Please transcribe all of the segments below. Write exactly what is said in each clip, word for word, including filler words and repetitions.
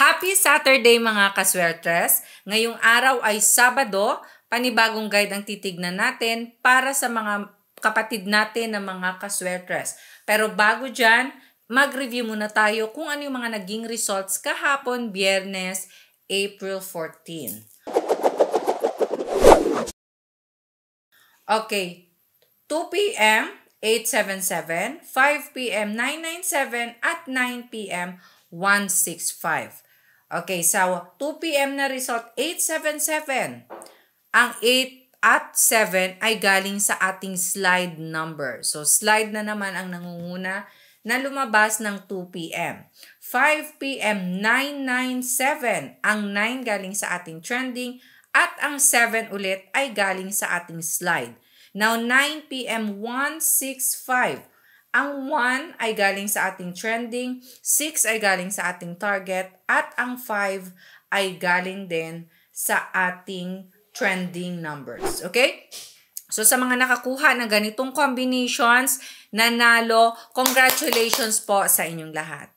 Happy Saturday mga kaswertres! Ngayong araw ay Sabado, panibagong guide ang titignan natin para sa mga kapatid natin na mga kaswertres. Pero bago dyan, mag-review muna tayo kung ano yung mga naging results kahapon, Biyernes, April fourteenth. Okay, two p m eight seventy-seven, five p m nine ninety-seven, at nine p m one sixty-five. Okay, so two p m na result eight seventy-seven. Ang eight at seven ay galing sa ating slide number. So slide na naman ang nangunguna na lumabas ng two p m five p m nine ninety-seven. Ang nine galing sa ating trending at ang seven ulit ay galing sa ating slide. Now nine p m one sixty-five. Ang one ay galing sa ating trending, six ay galing sa ating target, at ang five ay galing din sa ating trending numbers. Okay? So sa mga nakakuha ng ganitong combinations, nanalo, congratulations po sa inyong lahat.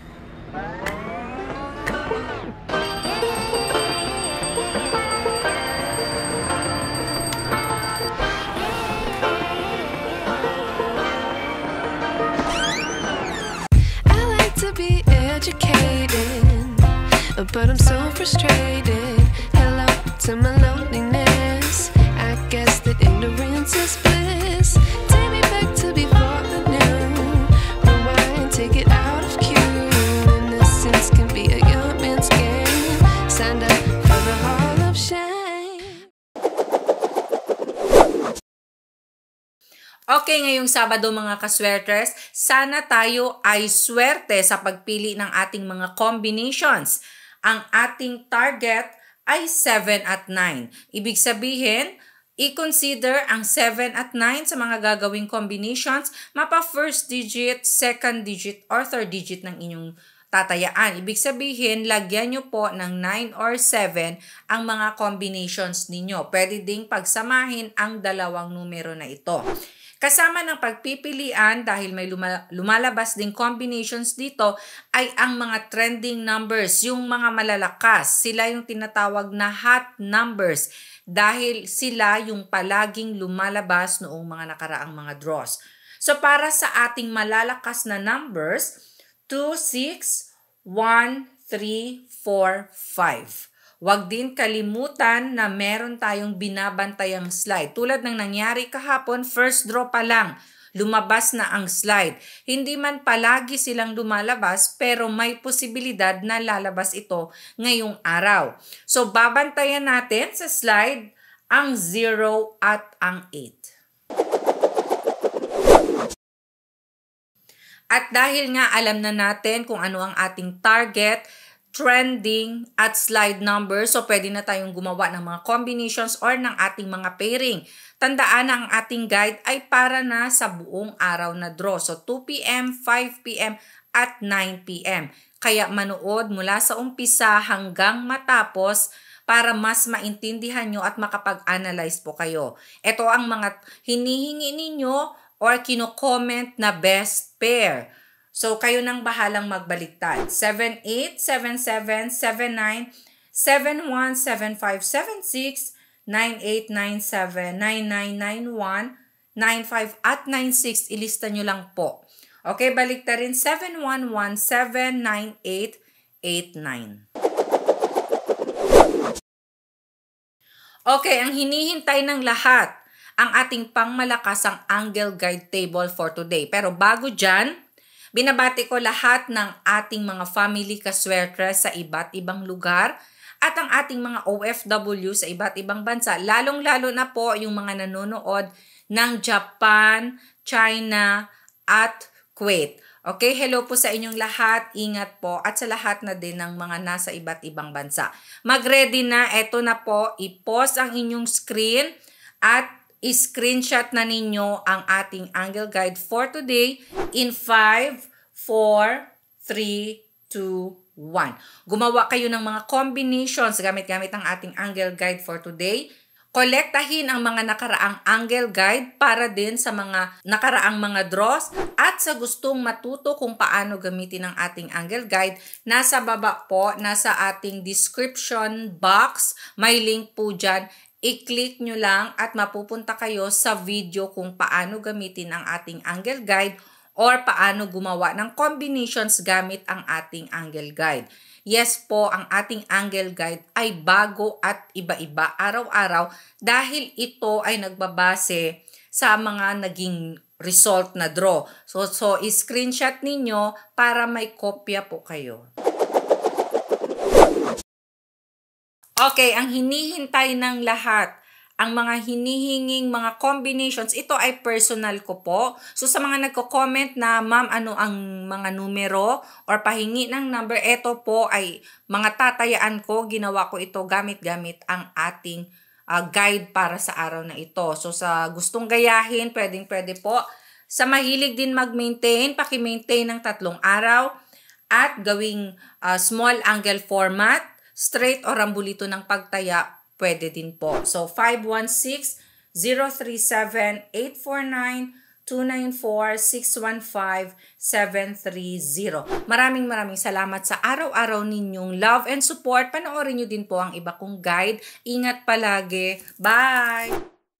But I'm so frustrated. Hello to my loneliness. I guess that ignorance is bliss. Take me back to before I knew. Rewind, take it out of cue. Innocence can be a young man's game. Signed up for the hall of shame. Okay, ngayong Sabado mga kaswertres, sana tayo ay swerte sa pagpili ng ating mga combinations. Ang ating target ay seven at nine. Ibig sabihin, i-consider ang seven at nine sa mga gagawing combinations, mapa first digit, second digit, or third digit ng inyong tatayaan. Ibig sabihin, lagyan nyo po ng nine or seven ang mga combinations ninyo. Pwede ding pagsamahin ang dalawang numero na ito. Kasama ng pagpipilian, dahil may lumalabas ding combinations dito, ay ang mga trending numbers, yung mga malalakas. Sila yung tinatawag na hot numbers dahil sila yung palaging lumalabas noong mga nakaraang mga draws. So para sa ating malalakas na numbers, two, six, one, three, four, five. Huwag din kalimutan na meron tayong binabantayang slide. Tulad ng nangyari kahapon, first draw pa lang, lumabas na ang slide. Hindi man palagi silang lumalabas, pero may posibilidad na lalabas ito ngayong araw. So, babantayan natin sa slide ang zero at ang eight. At dahil nga alam na natin kung ano ang ating target, trending, at slide number, so pwede na tayong gumawa ng mga combinations or ng ating mga pairing. Tandaan na ang ating guide ay para na sa buong araw na draw. So two p m, five p m, at nine p m Kaya manood mula sa umpisa hanggang matapos para mas maintindihan nyo at makapag-analyze po kayo. Ito ang mga hinihingi ninyo or kino-comment na best pair. So, kayo nang bahalang magbaliktad. seven eight, seven seven, seven nine, seven one, seven five, seven six, nine eight nine seven, nine nine nine one, nine five, at nine six. Ilista nyo lang po. Okay, balikta rin seven one one, seven nine eight, eight nine. Okay, ang hinihintay ng lahat, ang ating pangmalakas ang angle guide table for today. Pero bago dyan, binabati ko lahat ng ating mga family kaswertres sa iba't ibang lugar at ang ating mga O F W sa iba't ibang bansa, lalong-lalo na po yung mga nanonood ng Japan, China, at Kuwait. Okay, hello po sa inyong lahat, ingat po, at sa lahat na din ng mga nasa iba't ibang bansa. Mag-ready na, eto na po, i-pause ang inyong screen at i-screenshot na ninyo ang ating angle guide for today in five, four, three, two, one. Gumawa kayo ng mga combinations gamit-gamit ang ating angle guide for today. kolektahin ang mga nakaraang angle guide para din sa mga nakaraang mga draws, at sa gustong matuto kung paano gamitin ang ating angle guide, nasa baba po, nasa ating description box, may link po dyan. I-click nyo lang at mapupunta kayo sa video kung paano gamitin ang ating angle guide or paano gumawa ng combinations gamit ang ating angle guide. Yes po, ang ating angle guide ay bago at iba-iba araw-araw dahil ito ay nagbabase sa mga naging result na draw. So, so i-screenshot ninyo para may kopya po kayo. Okay, ang hinihintay ng lahat, ang mga hinihinging mga combinations, ito ay personal ko po. So sa mga nagko-comment na, ma'am, ano ang mga numero or pahingi ng number, ito po ay mga tatayaan ko. Ginawa ko ito gamit-gamit ang ating uh, guide para sa araw na ito. So sa gustong gayahin, pwedeng-pwede po. Sa mahilig din mag-maintain, paki-maintain ng tatlong araw at gawing uh, small angle format, straight o rambulito ng pagtaya, pwede din po. So, five one six, zero three seven, eight four nine, two nine four, six one five, seven three zero. Maraming maraming salamat sa araw-araw ninyong love and support. Panoorin nyo din po ang iba kong guide. Ingat palagi. Bye!